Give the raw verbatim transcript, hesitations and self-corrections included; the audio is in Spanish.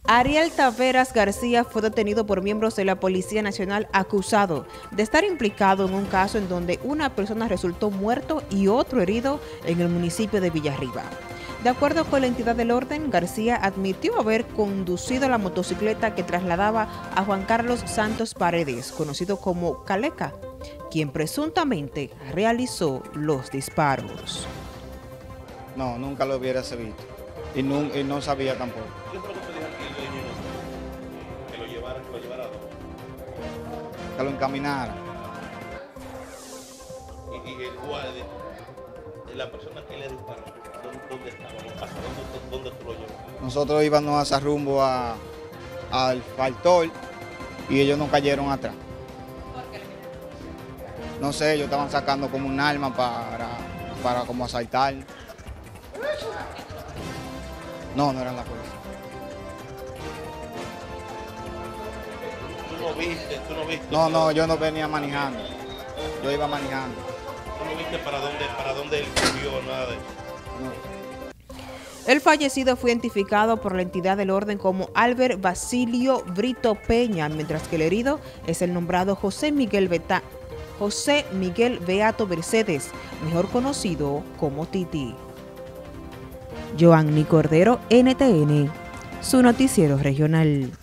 Ariel Taveras García fue detenido por miembros de la Policía Nacional acusado de estar implicado en un caso en donde una persona resultó muerto y otro herido en el municipio de Villarriba. De acuerdo con la entidad del orden, García admitió haber conducido la motocicleta que trasladaba a Juan Carlos Santos Paredes, conocido como Caleca, quien presuntamente realizó los disparos. No, nunca lo hubiera visto y no, y no sabía tampoco. ¿Qué fue lo que te dijo que el dueño no? Que lo llevara, que lo llevara a dónde? Que lo encaminara. Y, y el guardia, la persona que le disparó, ¿dónde, dónde estaba? ¿Hasta dónde, dónde tú lo llevas? Nosotros íbamos hacia rumbo a, al Faltol y ellos nos cayeron atrás. No sé, ellos estaban sacando como un arma para, para como asaltar. No, no eran la policía. ¿Tú no viste? ¿Tú no viste? No, no, yo no venía manejando. Yo iba manejando. ¿Tú no viste para dónde, para dónde él subió, nada de eso? No. El fallecido fue identificado por la entidad del orden como Albert Basilio Brito Peña, mientras que el herido es el nombrado José Miguel Beta, José Miguel Beato Mercedes, mejor conocido como Titi. Joanny Cordero, N T N, su noticiero regional.